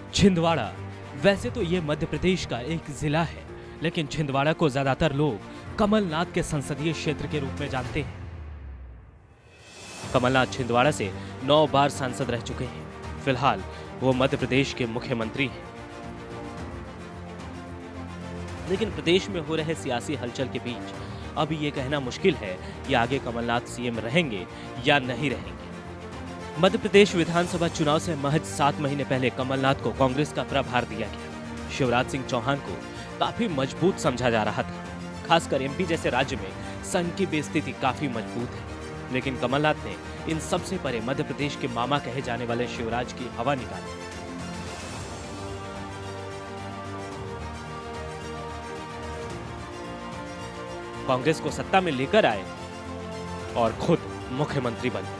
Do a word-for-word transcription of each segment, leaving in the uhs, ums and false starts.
छिंदवाड़ा वैसे तो ये मध्य प्रदेश का एक जिला है, लेकिन छिंदवाड़ा को ज्यादातर लोग कमलनाथ के संसदीय क्षेत्र के रूप में जानते हैं। कमलनाथ छिंदवाड़ा से नौ बार सांसद रह चुके हैं। फिलहाल वो मध्य प्रदेश के मुख्यमंत्री हैं। लेकिन प्रदेश में हो रहे सियासी हलचल के बीच अब ये कहना मुश्किल है कि आगे कमलनाथ सीएम रहेंगे या नहीं रहेंगे। मध्य प्रदेश विधानसभा चुनाव से महज सात महीने पहले कमलनाथ को कांग्रेस का प्रभार दिया गया। शिवराज सिंह चौहान को काफी मजबूत समझा जा रहा था। खासकर एमपी जैसे राज्य में संघ की बेइज्जती काफी मजबूत है, लेकिन कमलनाथ ने इन सबसे परे मध्य प्रदेश के मामा कहे जाने वाले शिवराज की हवा निकाली। कांग्रेस को सत्ता में लेकर आए और खुद मुख्यमंत्री बने।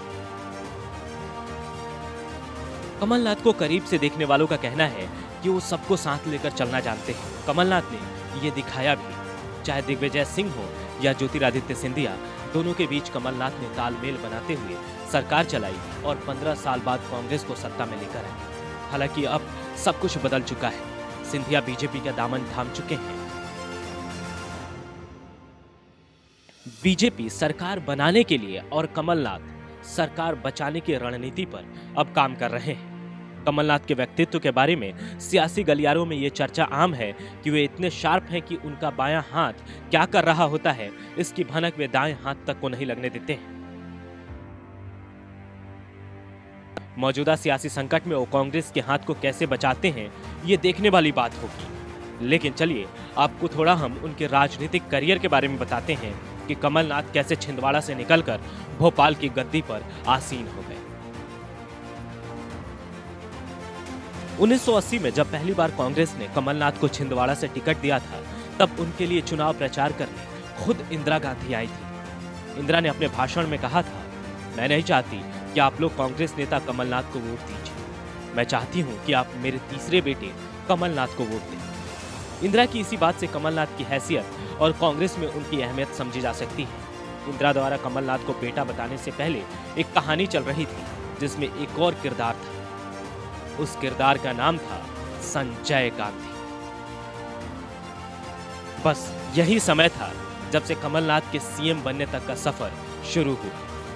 कमलनाथ को करीब से देखने वालों का कहना है कि वो सबको साथ लेकर चलना जानते हैं। कमलनाथ ने ये दिखाया भी। चाहे दिग्विजय सिंह हो या ज्योतिरादित्य सिंधिया, दोनों के बीच कमलनाथ ने तालमेल बनाते हुए सरकार चलाई और पंद्रह साल बाद कांग्रेस को सत्ता में लेकर आए। हालांकि अब सब कुछ बदल चुका है। सिंधिया बीजेपी का दामन थाम चुके हैं। बीजेपी सरकार बनाने के लिए और कमलनाथ सरकार बचाने की रणनीति पर अब काम कर रहे हैं। कमलनाथ के व्यक्तित्व के बारे में सियासी गलियारों में ये चर्चा आम है कि वे इतने शार्प हैं कि उनका बायां हाथ क्या कर रहा होता है, इसकी भनक वे दाएं हाथ तक को नहीं लगने देते हैं। मौजूदा सियासी संकट में वो कांग्रेस के हाथ को कैसे बचाते हैं, ये देखने वाली बात होगी। लेकिन चलिए आपको थोड़ा हम उनके राजनीतिक करियर के बारे में बताते हैं कि कमलनाथ कैसे छिंदवाड़ा से निकलकर भोपाल की गद्दी पर आसीन हो गए। उन्नीस सौ अस्सी में जब पहली बार कांग्रेस ने कमलनाथ को छिंदवाड़ा से टिकट दिया था, तब उनके लिए चुनाव प्रचार करने खुद इंदिरा गांधी आई थी। इंदिरा ने अपने भाषण में कहा था, मैं नहीं चाहती कि आप लोग कांग्रेस नेता कमलनाथ को वोट दीजिए। मैं चाहती हूं कि आप मेरे तीसरे बेटे कमलनाथ को वोट दें। इंदिरा की इसी बात से कमलनाथ की हैसियत और कांग्रेस में उनकी अहमियत समझी जा सकती है। इंदिरा द्वारा कमलनाथ को बेटा बताने से पहले एक कहानी चल रही थी, जिसमें एक और किरदार था। उस किरदार का नाम था संजय गांधी। बस यही समय था जब से कमलनाथ के सीएम बनने तक का सफर शुरू हुआ।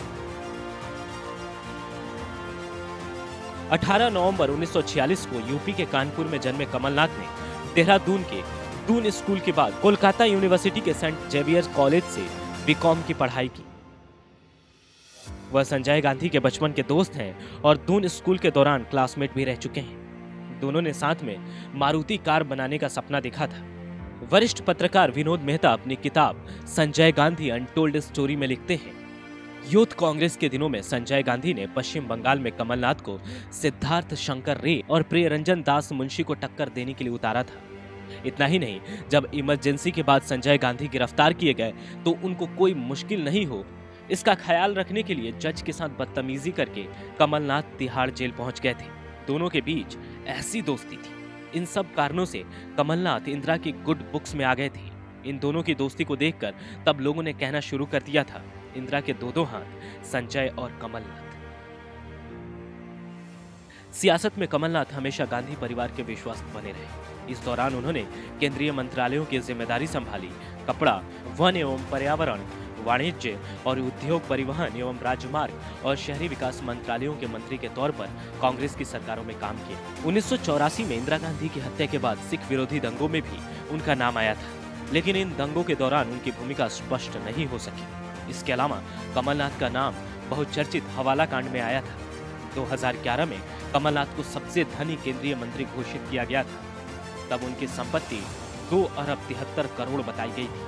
अठारह नवंबर उन्नीस सौ छियालीस को यूपी के कानपुर में जन्मे कमलनाथ ने देहरादून के दून स्कूल के बाद कोलकाता यूनिवर्सिटी के सेंट जेवियर कॉलेज से बीकॉम की पढ़ाई की। वह संजय गांधी के बचपन के दोस्त हैं और दून स्कूल के दौरान क्लासमेट भी रह चुके हैं। दोनों ने साथ में मारुति कार बनाने का सपना देखा था। वरिष्ठ पत्रकार विनोद मेहता अपनी किताब संजय गांधी अनटोल्ड स्टोरी में लिखते हैं, यूथ कांग्रेस के दिनों में संजय गांधी ने पश्चिम बंगाल में कमलनाथ को सिद्धार्थ शंकर रे और प्रियरंजन दास मुंशी को टक्कर देने के लिए उतारा था। इतना ही नहीं, जब इमरजेंसी के बाद संजय गांधी गिरफ्तार किए गए तो उनको कोई मुश्किल नहीं हो, इसका ख्याल रखने के लिए जज के साथ बदतमीजी करके कमलनाथ तिहाड़ जेल पहुंच गए थे। दोनों के बीच ऐसी दोस्ती थी। इन सब कारणों से कमलनाथ इंदिरा की गुड बुक्स में आ गए थे। इन दोनों की दोस्ती को देखकर तब लोगों ने कहना शुरू कर दिया था, इंदिरा के दो दो हाथ संजय और कमलनाथ। सियासत में कमलनाथ हमेशा गांधी परिवार के विश्वस्त बने रहे। इस दौरान उन्होंने केंद्रीय मंत्रालयों की जिम्मेदारी संभाली। कपड़ा, वन एवं पर्यावरण, वाणिज्य और उद्योग, परिवहन एवं राजमार्ग और शहरी विकास मंत्रालयों के मंत्री के तौर पर कांग्रेस की सरकारों में काम किया। उन्नीस सौ चौरासी में इंदिरा गांधी की हत्या के बाद सिख विरोधी दंगों में भी उनका नाम आया था, लेकिन इन दंगों के दौरान उनकी भूमिका स्पष्ट नहीं हो सकी। इसके अलावा कमलनाथ का नाम बहुचर्चित हवाला कांड में आया था। दो हज़ार ग्यारह में कमलनाथ को सबसे धनी केंद्रीय मंत्री घोषित किया गया था। तब उनकी संपत्ति दो अरब तिहत्तर करोड़ बताई गई थी।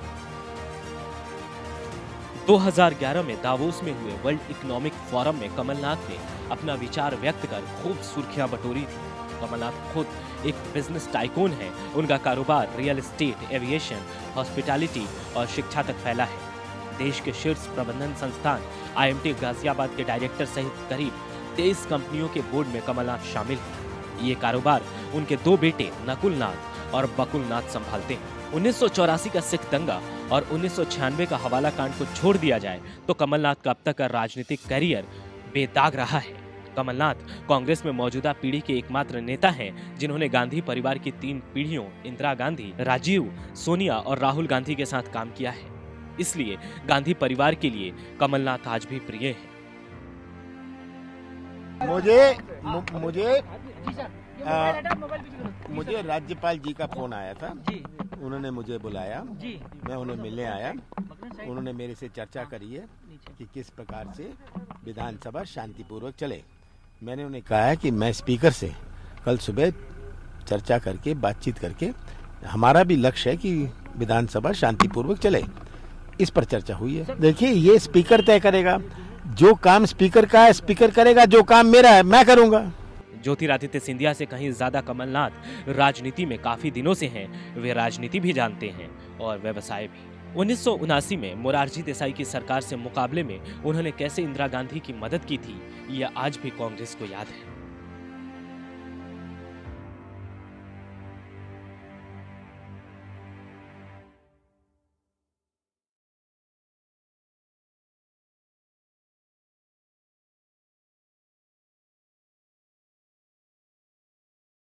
दो हज़ार ग्यारह में दावोस में हुए वर्ल्ड इकोनॉमिक फोरम में कमलनाथ ने अपना विचार व्यक्त कर खूब सुर्खियां बटोरी थी। कमलनाथ खुद एक बिजनेस टाइकून है। उनका कारोबार रियल एस्टेट, एविएशन, हॉस्पिटैलिटी और शिक्षा तक फैला है। देश के शीर्ष प्रबंधन संस्थान आईएमटी गाजियाबाद के डायरेक्टर सहित करीब तेईस कंपनियों के बोर्ड में कमलनाथ शामिल हैं। ये कारोबार उनके दो बेटे नकुल नाथ और बकुल नाथ संभालते हैं। उन्नीस सौ चौरासी का सिख दंगा और उन्नीस सौ छियानवे का हवाला कांड को छोड़ दिया जाए तो कमलनाथ का अब तक का राजनीतिक करियर बेदाग रहा है। कमलनाथ कांग्रेस में मौजूदा पीढ़ी के एकमात्र नेता हैं जिन्होंने गांधी परिवार की तीन पीढ़ियों इंदिरा गांधी, राजीव, सोनिया और राहुल गांधी के साथ काम किया है। इसलिए गांधी परिवार के लिए कमलनाथ आज भी प्रिय हैं। मुझे मुझे आ, मुझे राज्यपाल जी का फोन आया था, उन्होंने मुझे बुलाया, मैं उन्हें मिलने आया। उन्होंने मेरे से चर्चा करी है कि किस प्रकार से विधानसभा शांतिपूर्वक चले। मैंने उन्हें कहा है कि मैं स्पीकर से कल सुबह चर्चा करके बातचीत करके हमारा भी लक्ष्य है कि विधानसभा शांतिपूर्वक चले, इस पर चर्चा हुई है। देखिए, ये स्पीकर तय करेगा, जो काम स्पीकर का है स्पीकर करेगा, जो काम मेरा है मैं करूंगा। ज्योतिरादित्य सिंधिया से कहीं ज्यादा कमलनाथ राजनीति में काफी दिनों से हैं। वे राजनीति भी जानते हैं और व्यवसाय भी। उन्नीस सौ उनासी में मोरारजी देसाई की सरकार से मुकाबले में उन्होंने कैसे इंदिरा गांधी की मदद की थी, यह आज भी कांग्रेस को याद है।